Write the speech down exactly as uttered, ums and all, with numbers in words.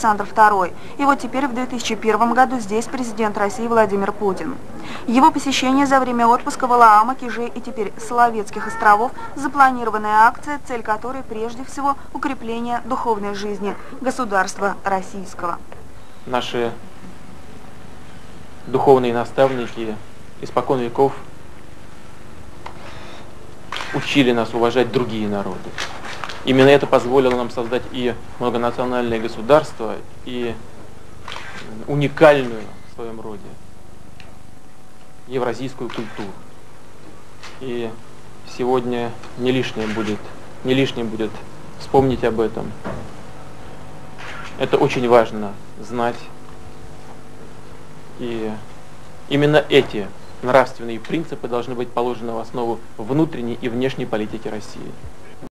Александр второй. И вот теперь в две тысячи первом году здесь президент России Владимир Путин. Его посещение за время отпуска Валаама, Кижей и теперь Соловецких островов – запланированная акция, цель которой прежде всего укрепление духовной жизни государства российского. Наши духовные наставники испокон веков учили нас уважать другие народы. Именно это позволило нам создать и многонациональное государство, и уникальную в своем роде евразийскую культуру. И сегодня не лишнее будет, не лишнее будет вспомнить об этом. Это очень важно знать. И именно эти нравственные принципы должны быть положены в основу внутренней и внешней политики России.